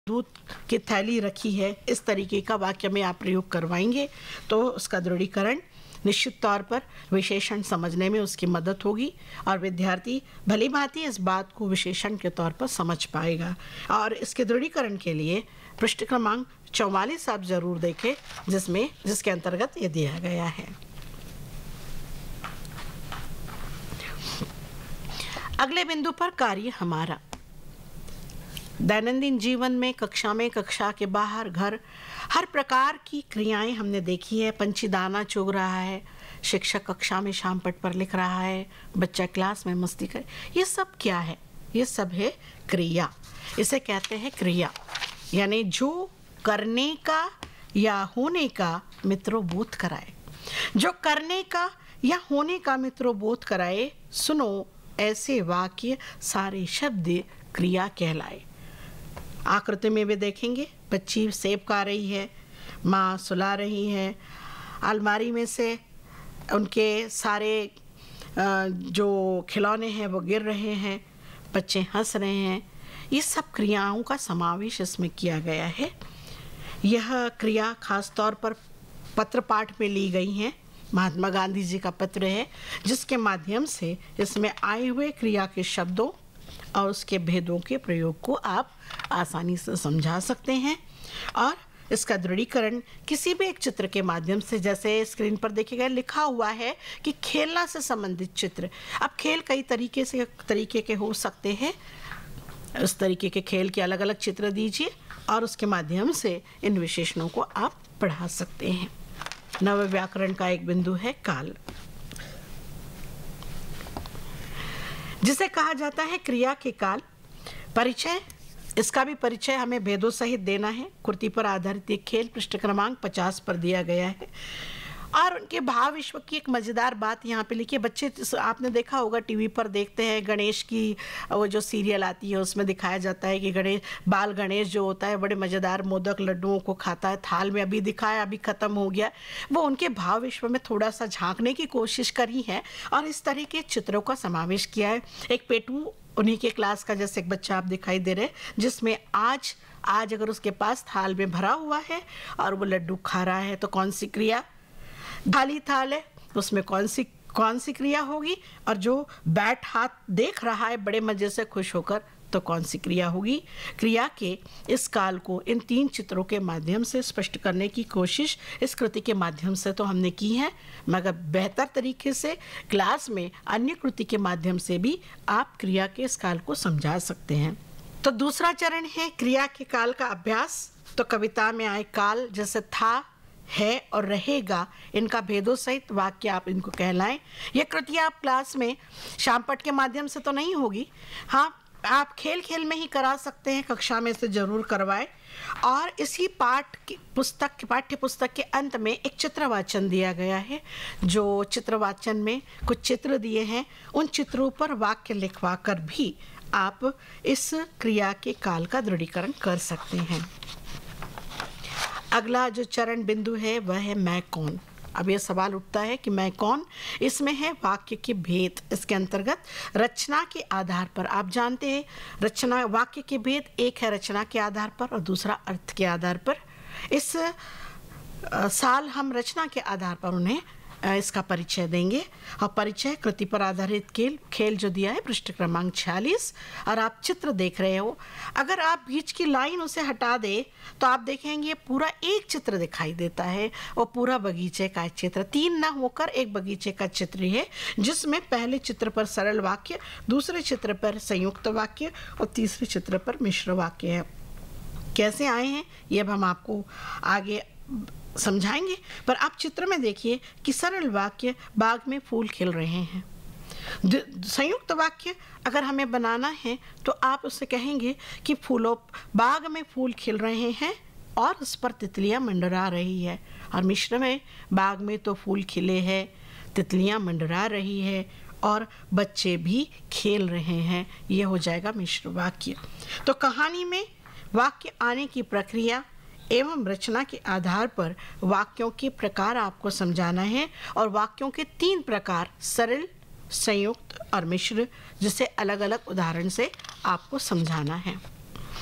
दूध की थैली रखी है, इस तरीके का वाक्य में आप प्रयोग करवाएंगे तो उसका दृढ़ीकरण निश्चित तौर पर विशेषण समझने में उसकी मदद होगी और विद्यार्थी भली भांति इस बात को विशेषण के तौर पर समझ पाएगा। और इसके दृढ़ीकरण के लिए पृष्ठ क्रमांक 44 आप जरूर देखें, जिसके अंतर्गत ये दिया गया है। अगले बिंदु पर कार्य हमारा। दैनंदिन जीवन में, कक्षा के बाहर, घर, हर प्रकार की क्रियाएं हमने देखी है। पंछी दाना चुग रहा है, शिक्षक कक्षा में शाम पट पर लिख रहा है, बच्चा क्लास में मस्ती करे। ये सब क्या है? ये सब है क्रिया। इसे कहते हैं क्रिया, यानी जो करने का या होने का मित्रों बोध कराए। जो करने का या होने का मित्रों बोध कराए, सुनो ऐसे वाक्य सारे शब्द क्रिया कहलाए। आकृति में भी देखेंगे, बच्ची सेब खा रही है, माँ सुला रही है, अलमारी में से उनके सारे जो खिलौने हैं वो गिर रहे हैं, बच्चे हंस रहे हैं। ये सब क्रियाओं का समावेश इसमें किया गया है। यह क्रिया खास तौर पर पत्र पाठ में ली गई हैं। महात्मा गांधी जी का पत्र है, जिसके माध्यम से इसमें आए हुए क्रिया के शब्दों और उसके भेदों के प्रयोग को आप आसानी से समझा सकते हैं। और इसका दृढ़ीकरण किसी भी एक चित्र के माध्यम से, जैसे स्क्रीन पर देखिएगा लिखा हुआ है कि खेलना से संबंधित चित्र। अब खेल कई तरीके के हो सकते हैं। उस तरीके के खेल के अलग अलग चित्र दीजिए और उसके माध्यम से इन विशेषणों को आप पढ़ा सकते हैं। नव व्याकरण का एक बिंदु है काल, जिसे कहा जाता है क्रिया के काल। परिचय, इसका भी परिचय हमें भेदों सहित देना है। कृति पर आधारित एक खेल पृष्ठ क्रमांक 50 पर दिया गया है। और उनके भाव विश्व की एक मज़ेदार बात यहाँ पे लिखी है। बच्चे, आपने देखा होगा टीवी पर देखते हैं, गणेश की वो जो सीरियल आती है उसमें दिखाया जाता है कि बाल गणेश जो होता है बड़े मज़ेदार मोदक लड्डुओं को खाता है थाल में। अभी दिखाया, अभी ख़त्म हो गया। वो उनके भाव विश्व में थोड़ा सा झांकने की कोशिश करी है और इस तरह के चित्रों का समावेश किया है। एक पेटू उन्हीं के क्लास का जैसे एक बच्चा आप दिखाई दे रहे हैं, जिसमें आज अगर उसके पास थाल में भरा हुआ है और वो लड्डू खा रहा है तो कौन सी क्रिया? खाली थाल है, उसमें कौन सी क्रिया होगी? और जो बैठ हाथ देख रहा है बड़े मजे से खुश होकर, तो कौन सी क्रिया होगी? क्रिया के इस काल को इन 3 चित्रों के माध्यम से स्पष्ट करने की कोशिश इस कृति के माध्यम से तो हमने की है, मगर बेहतर तरीके से क्लास में अन्य कृति के माध्यम से भी आप क्रिया के इस काल को समझा सकते हैं। तो दूसरा चरण है क्रिया के काल का अभ्यास। तो कविता में आए काल जैसे था, है और रहेगा, इनका भेदों सहित वाक्य आप इनको कहलाएं। ये कृति आप क्लास में शाम पट के माध्यम से तो नहीं होगी, हाँ आप खेल में ही करा सकते हैं, कक्षा में से जरूर करवाएं। और इसी पाठ्य पुस्तक के अंत में एक चित्रवाचन दिया गया है। जो चित्रवाचन में कुछ चित्र दिए हैं, उन चित्रों पर वाक्य लिखवा कर भी आप इस क्रिया के काल का दृढ़ीकरण कर सकते हैं। अगला जो चरण बिंदु है वह है मैं कौन। अब यह सवाल उठता है कि मैं कौन। इसमें है वाक्य के भेद। इसके अंतर्गत रचना के आधार पर, आप जानते हैं रचना वाक्य के भेद, एक है रचना के आधार पर और दूसरा अर्थ के आधार पर। इस साल हम रचना के आधार पर उन्हें इसका परिचय देंगे। और परिचय कृति पर आधारित खेल जो दिया है पृष्ठ क्रमांक 46 और आप चित्र देख रहे हो। अगर आप बीच की लाइन उसे हटा दे तो आप देखेंगे पूरा एक चित्र दिखाई देता है। वो पूरा बगीचे का चित्र, 3 ना होकर एक बगीचे का चित्र है, जिसमें पहले चित्र पर सरल वाक्य, दूसरे चित्र पर संयुक्त वाक्य और तीसरे चित्र पर मिश्र वाक्य है। कैसे आए हैं ये अब हम आपको आगे समझाएंगे, पर आप चित्र में देखिए कि सरल वाक्य बाग में फूल खिल रहे हैं। संयुक्त वाक्य अगर हमें बनाना है तो आप उससे कहेंगे कि बाग में फूल खिल रहे हैं और उस पर तितलियां मंडरा रही है। और मिश्र में बाग में तो फूल खिले हैं, तितलियां मंडरा रही है और बच्चे भी खेल रहे हैं। यह हो जाएगा मिश्र वाक्य। तो कहानी में वाक्य आने की प्रक्रिया एवं रचना के आधार पर वाक्यों के प्रकार आपको समझाना है और वाक्यों के 3 प्रकार सरल, संयुक्त और मिश्र, जिसे अलग अलग उदाहरण से आपको समझाना है।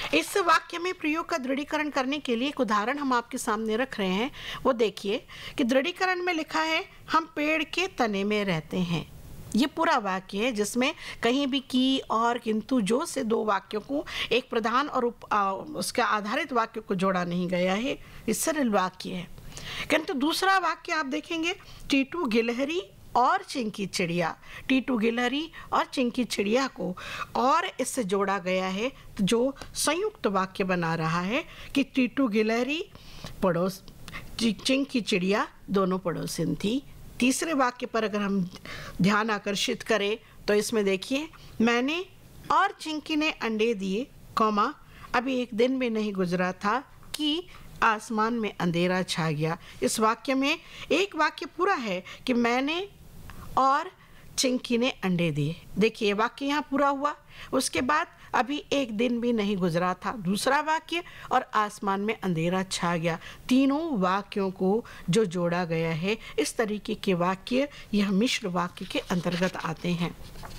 इस वाक्य में प्रयोग का दृढ़ीकरण करने के लिए एक उदाहरण हम आपके सामने रख रहे हैं। वो देखिए कि दृढ़ीकरण में लिखा है हम पेड़ के तने में रहते हैं। ये पूरा वाक्य है जिसमें कहीं भी की और किंतु जो से दो वाक्यों को एक प्रधान और उसका आधारित वाक्य को जोड़ा नहीं गया है। ये सरल वाक्य है। किंतु दूसरा वाक्य आप देखेंगे, टीटू गिलहरी और चिंकी चिड़िया, टीटू गिलहरी और चिंकी चिड़िया को और इससे जोड़ा गया है, तो जो संयुक्त वाक्य बना रहा है कि टीटू गिलहरी पड़ोस, चिंकी चिड़िया दोनों पड़ोसिन थी। तीसरे वाक्य पर अगर हम ध्यान आकर्षित करें तो इसमें देखिए, मैंने और चिंकी ने अंडे दिए, कौमा अभी एक दिन भी नहीं गुजरा था कि आसमान में अंधेरा छा गया। इस वाक्य में एक वाक्य पूरा है कि मैंने और चिंकी ने अंडे दिए। देखिए वाक्य यहाँ पूरा हुआ, उसके बाद अभी एक दिन भी नहीं गुजरा था, दूसरा वाक्य, और आसमान में अंधेरा छा गया। तीनों वाक्यों को जो जोड़ा गया है, इस तरीके के वाक्य यह मिश्र वाक्य के अंतर्गत आते हैं।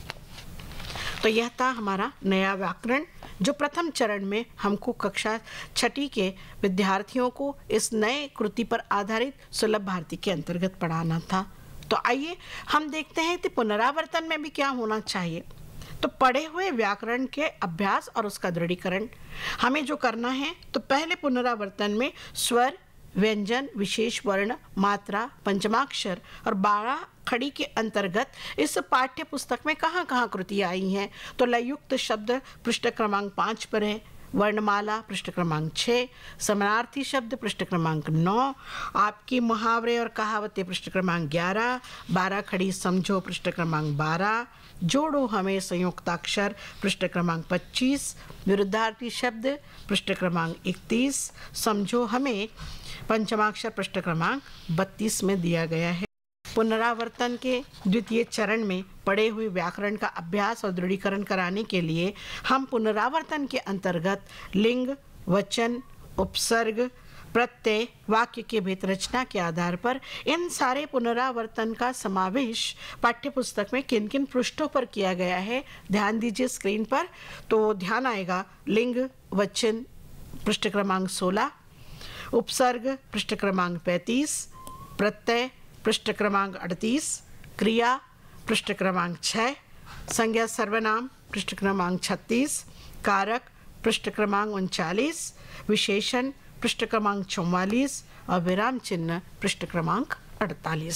तो यह था हमारा नया व्याकरण जो प्रथम चरण में हमको कक्षा 6ठी के विद्यार्थियों को इस नए कृति पर आधारित सुलभ भारती के अंतर्गत पढ़ाना था। तो आइए हम देखते हैं कि पुनरावर्तन में भी क्या होना चाहिए। तो पढ़े हुए व्याकरण के अभ्यास और उसका दृढ़ीकरण हमें जो करना है, तो पहले पुनरावर्तन में स्वर, व्यंजन, विशेष वर्ण, मात्रा, पंचमाक्षर और 12 खड़ी के अंतर्गत इस पाठ्य पुस्तक में कहाँ कहाँ कृतियाँ आई हैं। तो लययुक्त शब्द पृष्ठ क्रमांक 5 पर है, वर्णमाला पृष्ठ क्रमांक 6, समानार्थी शब्द पृष्ठ क्रमांक 9, आपकी मुहावरे और कहावतें पृष्ठ क्रमांक 11, 12 खड़ी समझो पृष्ठ क्रमांक 12, जोड़ो हमें संयुक्ताक्षर पृष्ठ क्रमांक 25, विरुद्धार्थी शब्द पृष्ठ क्रमांक 31, समझो हमें पंचमाक्षर पृष्ठ क्रमांक 32 में दिया गया है। पुनरावर्तन के द्वितीय चरण में पढ़े हुए व्याकरण का अभ्यास और दृढ़ीकरण कराने के लिए हम पुनरावर्तन के अंतर्गत लिंग, वचन, उपसर्ग, प्रत्यय, वाक्य के भेद रचना के आधार पर इन सारे पुनरावर्तन का समावेश पाठ्यपुस्तक में किन किन पृष्ठों पर किया गया है, ध्यान दीजिए स्क्रीन पर। तो ध्यान आएगा, लिंग वचन पृष्ठ क्रमांक 16, उपसर्ग पृष्ठ क्रमांक 35, प्रत्यय पृष्ठ क्रमांक 38, क्रिया पृष्ठ क्रमांक 6, संज्ञा सर्वनाम पृष्ठ क्रमांक 36, कारक पृष्ठ क्रमांक 39, विशेषण पृष्ठ क्रमांक 44 और विराम चिन्ह पृष्ठ क्रमांक 48।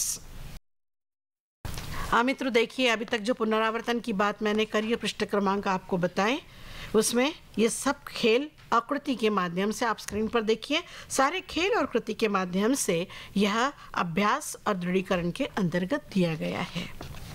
हाँ मित्रों, देखिए अभी तक जो पुनरावर्तन की बात मैंने करी है, पृष्ठ क्रमांक आपको बताएं, उसमें ये सब खेल आकृति के माध्यम से आप स्क्रीन पर देखिए, सारे खेल और कृति के माध्यम से यह अभ्यास और दृढ़ीकरण के अंतर्गत दिया गया है।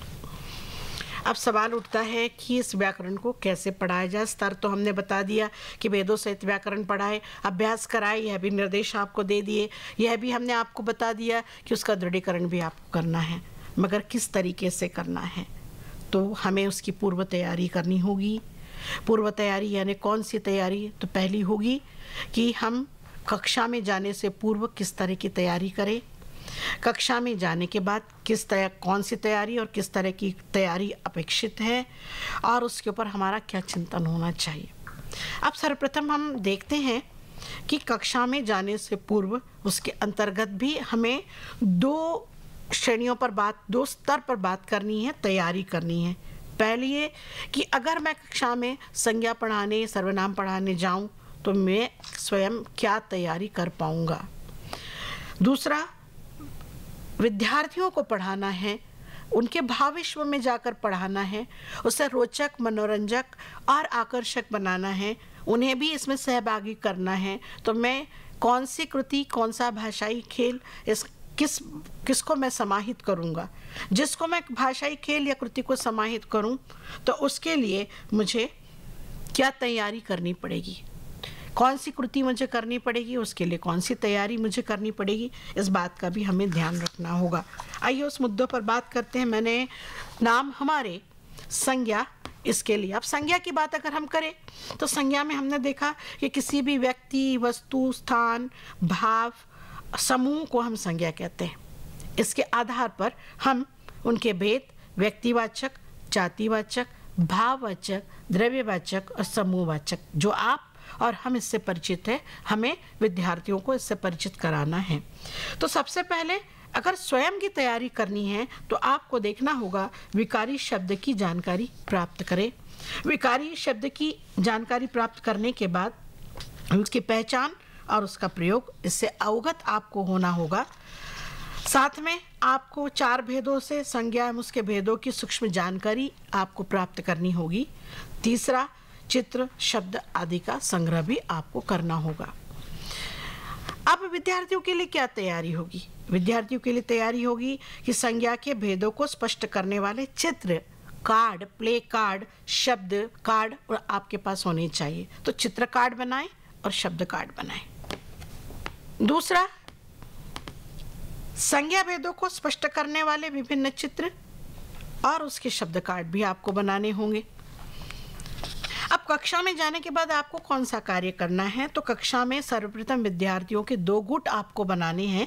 अब सवाल उठता है कि इस व्याकरण को कैसे पढ़ाया जाए। स्तर तो हमने बता दिया कि वेदों सहित व्याकरण पढ़ाए, अभ्यास कराए, यह भी निर्देश आपको दे दिए, यह भी हमने आपको बता दिया कि उसका दृढ़ीकरण भी आपको करना है, मगर किस तरीके से करना है, तो हमें उसकी पूर्व तैयारी करनी होगी। पूर्व तैयारी यानी कौन सी तैयारी? तो पहली होगी कि हम कक्षा में जाने से पूर्व किस तरह की तैयारी करें, कक्षा में जाने के बाद कौन सी तैयारी और किस तरह की तैयारी अपेक्षित है, और उसके ऊपर हमारा क्या चिंतन होना चाहिए। अब सर्वप्रथम हम देखते हैं कि कक्षा में जाने से पूर्व उसके अंतर्गत भी हमें दो श्रेणियों पर दो स्तर पर बात करनी है, तैयारी करनी है। पहली ये कि अगर मैं कक्षा में संज्ञा पढ़ाने, सर्वनाम पढ़ाने जाऊं तो मैं स्वयं क्या तैयारी कर पाऊंगा। दूसरा, विद्यार्थियों को पढ़ाना है, उनके भाव विश्व में जाकर पढ़ाना है, उसे रोचक, मनोरंजक और आकर्षक बनाना है, उन्हें भी इसमें सहभागी करना है। तो मैं कौन सी कृति, कौन सा भाषाई खेल, किसको मैं समाहित करूँगा। जिसको मैं भाषाई खेल या कृति को समाहित करूँ तो उसके लिए मुझे क्या तैयारी करनी पड़ेगी, कौन सी कृति मुझे करनी पड़ेगी, उसके लिए कौन सी तैयारी मुझे करनी पड़ेगी, इस बात का भी हमें ध्यान रखना होगा। आइए उस मुद्दों पर बात करते हैं। मैंने नाम हमारे संज्ञा, इसके लिए अब संज्ञा की बात अगर हम करें तो संज्ञा में हमने देखा कि किसी भी व्यक्ति, वस्तु, स्थान, भाव, समूह को हम संज्ञा कहते हैं। इसके आधार पर हम उनके भेद, व्यक्तिवाचक, जातिवाचक, भाववाचक, द्रव्यवाचक और समूहवाचक, जो आप और हम इससे परिचित हैं, हमें विद्यार्थियों को इससे परिचित कराना है। तो सबसे पहले अगर स्वयं की तैयारी करनी है तो आपको देखना होगा विकारी शब्द की जानकारी प्राप्त करें। विकारी शब्द की जानकारी प्राप्त करने के बाद उसकी पहचान और उसका प्रयोग, इससे अवगत आपको होना होगा। साथ में आपको 4 भेदों से संज्ञा एवं उसके भेदों की सूक्ष्म जानकारी आपको प्राप्त करनी होगी। तीसरा, चित्र, शब्द आदि का संग्रह भी आपको करना होगा। अब विद्यार्थियों के लिए क्या तैयारी होगी? विद्यार्थियों के लिए तैयारी होगी कि संज्ञा के भेदों को स्पष्ट करने वाले चित्र कार्ड, प्ले कार्ड, शब्द कार्ड और आपके पास होने चाहिए। तो चित्र कार्ड बनाएं और शब्द कार्ड बनाएं। दूसरा, संज्ञा भेदों को स्पष्ट करने वाले विभिन्न चित्र और उसके शब्द कार्ड भी आपको बनाने होंगे। अब कक्षा में जाने के बाद आपको कौन सा कार्य करना है? तो कक्षा में सर्वप्रथम विद्यार्थियों के 2 गुट आपको बनाने हैं।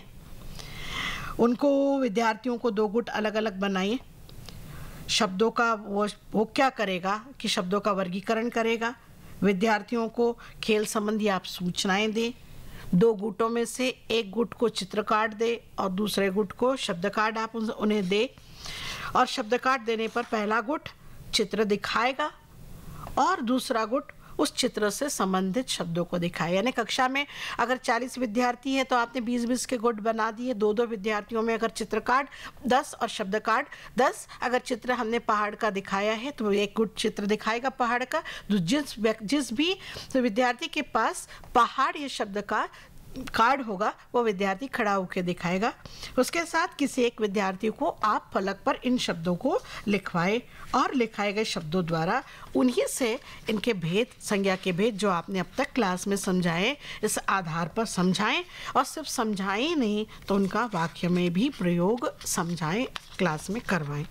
उनको विद्यार्थियों को 2 गुट अलग अलग बनाइए। शब्दों का वो क्या करेगा कि शब्दों का वर्गीकरण करेगा। विद्यार्थियों को खेल संबंधी आप सूचनाएं दें। 2 गुटों में से एक गुट को चित्र कार्ड दे और दूसरे गुट को शब्द कार्ड आप उन्हें दे, और शब्द कार्ड देने पर पहला गुट चित्र दिखाएगा और दूसरा गुट उस चित्र से संबंधित शब्दों को दिखाए। यानी कक्षा में अगर 40 विद्यार्थी हैं तो आपने 20-20 के गुट बना दिए। 2-2 विद्यार्थियों में अगर चित्र कार्ड 10 और शब्द कार्ड 10। अगर चित्र हमने पहाड़ का दिखाया है तो एक गुट चित्र दिखाएगा पहाड़ का। जिस भी विद्यार्थी के पास पहाड़ या शब्द का कार्ड होगा वो विद्यार्थी खड़ा होकर दिखाएगा। उसके साथ किसी एक विद्यार्थी को आप फलक पर इन शब्दों को लिखवाएं और लिखाए गए शब्दों द्वारा उन्हीं से इनके भेद, संज्ञा के भेद जो आपने अब तक क्लास में समझाए, इस आधार पर समझाएं। और सिर्फ समझाएं ही नहीं तो उनका वाक्य में भी प्रयोग समझाएं, क्लास में करवाएं।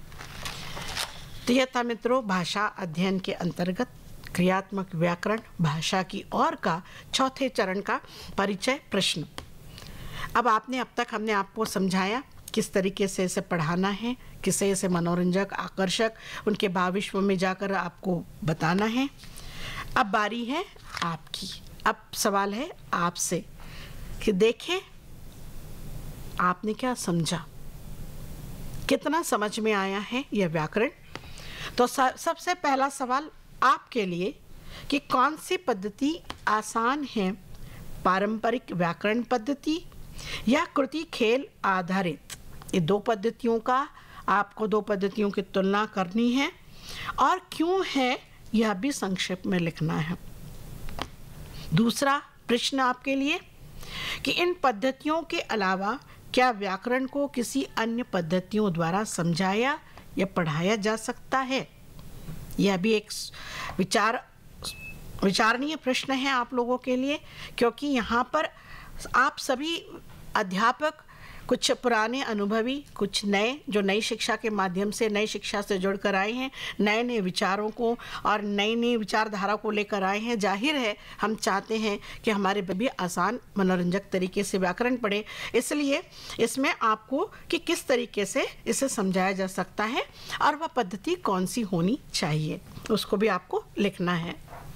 तो यह था मित्रों भाषा अध्ययन के अंतर्गत क्रियात्मक व्याकरण भाषा की ओर का 4थे चरण का परिचय प्रश्न। अब हमने आपको समझाया किस तरीके से इसे पढ़ाना है, किसे इसे मनोरंजक, आकर्षक, उनके भावविश्व में जाकर आपको बताना है। अब बारी है आपकी। अब सवाल है आपसे कि देखें आपने क्या समझा, कितना समझ में आया है यह व्याकरण। तो सबसे पहला सवाल आपके लिए कि कौन सी पद्धति आसान है, पारंपरिक व्याकरण पद्धति या कृति खेल आधारित? ये 2 पद्धतियों का आपको 2 पद्धतियों की तुलना करनी है और क्यों है यह भी संक्षेप में लिखना है। दूसरा प्रश्न आपके लिए कि इन पद्धतियों के अलावा क्या व्याकरण को किसी अन्य पद्धतियों द्वारा समझाया या पढ़ाया जा सकता है? यह भी एक विचारणीय प्रश्न है आप लोगों के लिए, क्योंकि यहाँ पर आप सभी अध्यापक, कुछ पुराने अनुभवी, कुछ नए जो नई शिक्षा के माध्यम से, नई शिक्षा से जुड़कर आए हैं, नए नए विचारों को और नई नई विचारधारा को लेकर आए हैं। जाहिर है हम चाहते हैं कि हमारे भी आसान मनोरंजक तरीके से व्याकरण पढ़े, इसलिए इसमें आपको कि किस तरीके से इसे समझाया जा सकता है और वह पद्धति कौन सी होनी चाहिए उसको भी आपको लिखना है।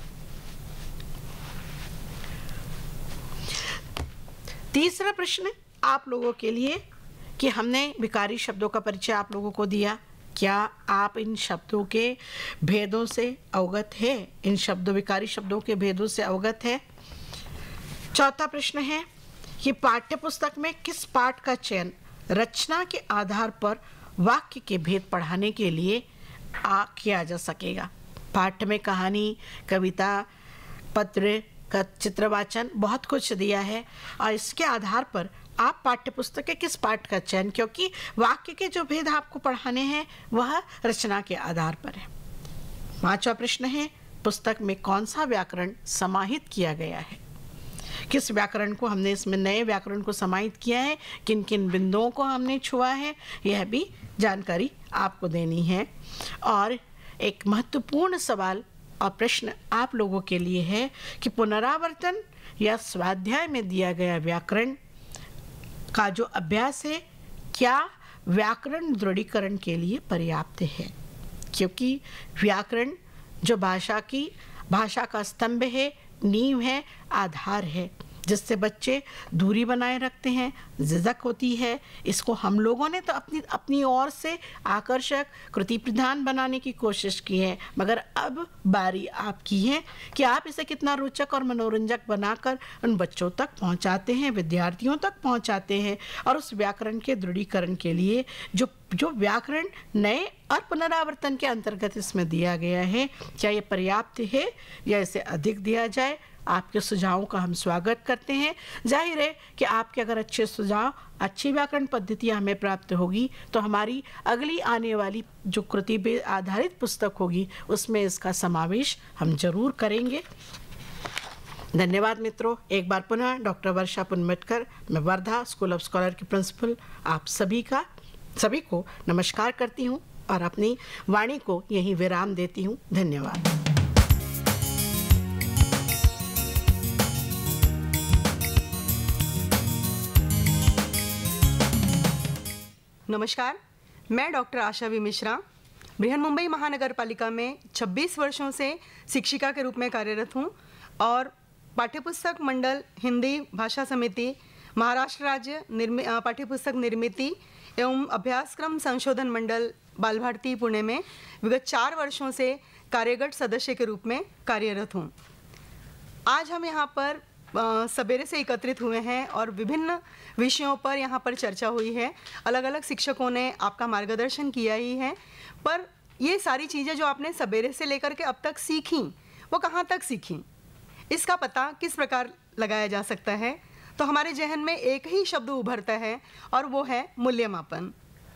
तीसरा प्रश्न आप लोगों के लिए कि हमने विकारी शब्दों का परिचय आप लोगों को दिया, क्या आप इन शब्दों के भेदों से अवगत है? इन विकारी शब्दों के भेदों से अवगत है? चौथा प्रश्न है कि पाठ्य पुस्तक में किस पाठ का चयन रचना के आधार पर वाक्य के भेद पढ़ाने के लिए किया जा सकेगा? पाठ में कहानी, कविता, पत्र का चित्रवाचन बहुत कुछ दिया है और इसके आधार पर आप पाठ्य पुस्तक के किस पाठ का चयन, क्योंकि वाक्य के जो भेद आपको पढ़ाने हैं वह रचना के आधार पर है। 5वां प्रश्न है पुस्तक में कौन सा व्याकरण समाहित किया गया है? किस व्याकरण को हमने इसमें नए व्याकरण को समाहित किया है, किन किन बिंदुओं को हमने छुआ है, यह भी जानकारी आपको देनी है। और एक महत्वपूर्ण सवाल और प्रश्न आप लोगों के लिए है कि पुनरावर्तन या स्वाध्याय में दिया गया व्याकरण का जो अभ्यास है क्या व्याकरण दृढ़ीकरण के लिए पर्याप्त है? क्योंकि व्याकरण जो भाषा का स्तंभ है, नींव है, आधार है, जिससे बच्चे दूरी बनाए रखते हैं, झिझक होती है। इसको हम लोगों ने तो अपनी ओर से आकर्षक, कृति प्रधान बनाने की कोशिश की है, मगर अब बारी आपकी है कि आप इसे कितना रोचक और मनोरंजक बनाकर उन बच्चों तक पहुंचाते हैं, विद्यार्थियों तक पहुंचाते हैं। और उस व्याकरण के दृढ़ीकरण के लिए जो व्याकरण नए और पुनरावर्तन के अंतर्गत इसमें दिया गया है, क्या ये पर्याप्त है या इसे अधिक दिया जाए? आपके सुझावों का हम स्वागत करते हैं। जाहिर है कि आपके अगर अच्छे सुझाव, अच्छी व्याकरण पद्धतियाँ हमें प्राप्त होगी तो हमारी अगली आने वाली जो कृति पे आधारित पुस्तक होगी उसमें इसका समावेश हम जरूर करेंगे। धन्यवाद मित्रों। एक बार पुनः डॉक्टर वर्षा पुनमटकर, मैं वर्धा स्कूल ऑफ स्कॉलर की प्रिंसिपल, आप सभी को नमस्कार करती हूँ और अपनी वाणी को यहीं विराम देती हूँ। धन्यवाद। नमस्कार, मैं डॉक्टर आशा वी मिश्रा बृहन्मुंबई महानगर पालिका में 26 वर्षों से शिक्षिका के रूप में कार्यरत हूँ और पाठ्यपुस्तक मंडल हिंदी भाषा समिति, महाराष्ट्र राज्य पाठ्यपुस्तक निर्मिति एवं अभ्यासक्रम संशोधन मंडल बाल भारती पुणे में विगत 4 वर्षों से कार्यगत सदस्य के रूप में कार्यरत हूँ। आज हम यहाँ पर सवेरे से एकत्रित हुए हैं और विभिन्न विषयों पर यहाँ पर चर्चा हुई है। अलग अलग शिक्षकों ने आपका मार्गदर्शन किया ही है, पर ये सारी चीज़ें जो आपने सवेरे से लेकर के अब तक सीखी, वो कहाँ तक सीखी, इसका पता किस प्रकार लगाया जा सकता है? तो हमारे जहन में एक ही शब्द उभरता है और वो है मूल्यमापन।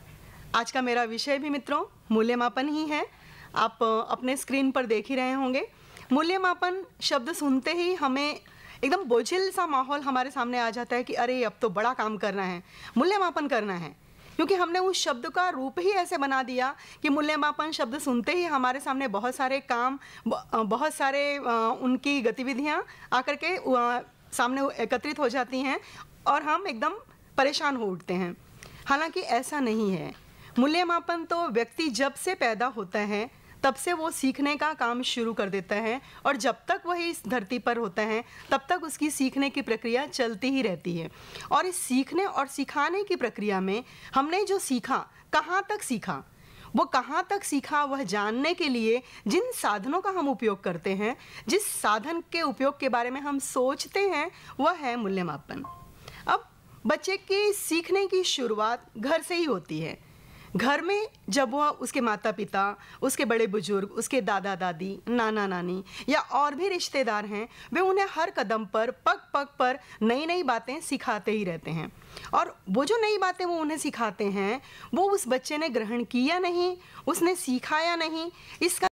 आज का मेरा विषय भी मित्रों मूल्यमापन ही है। आप अपने स्क्रीन पर देख ही रहे होंगे। मूल्यमापन शब्द सुनते ही हमें एकदम बोझिल सा माहौल हमारे सामने आ जाता है कि अरे अब तो बड़ा काम करना है, मूल्यमापन करना है, क्योंकि हमने उस शब्द का रूप ही ऐसे बना दिया कि मूल्यमापन शब्द सुनते ही हमारे सामने बहुत सारे काम, बहुत सारे उनकी गतिविधियां आकर के सामने एकत्रित हो जाती हैं और हम एकदम परेशान हो उठते हैं। हालांकि ऐसा नहीं है। मूल्यमापन तो व्यक्ति जब से पैदा होता है तब से वो सीखने का काम शुरू कर देता है और जब तक वह इस धरती पर होता है तब तक उसकी सीखने की प्रक्रिया चलती ही रहती है। और इस सीखने और सिखाने की प्रक्रिया में हमने जो सीखा, कहाँ तक सीखा, वो कहाँ तक सीखा, वह जानने के लिए जिन साधनों का हम उपयोग करते हैं, जिस साधन के उपयोग के बारे में हम सोचते हैं, वह है मूल्यमापन। अब बच्चे की सीखने की शुरुआत घर से ही होती है। घर में जब वह उसके माता पिता, उसके बड़े बुजुर्ग, उसके दादा दादी, नाना नानी या और भी रिश्तेदार हैं, वे उन्हें हर कदम पर, पग पग पर नई नई बातें सिखाते ही रहते हैं। और वो जो नई बातें वो उन्हें सिखाते हैं, वो उस बच्चे ने ग्रहण किया नहीं, उसने सीखा या नहीं, इसका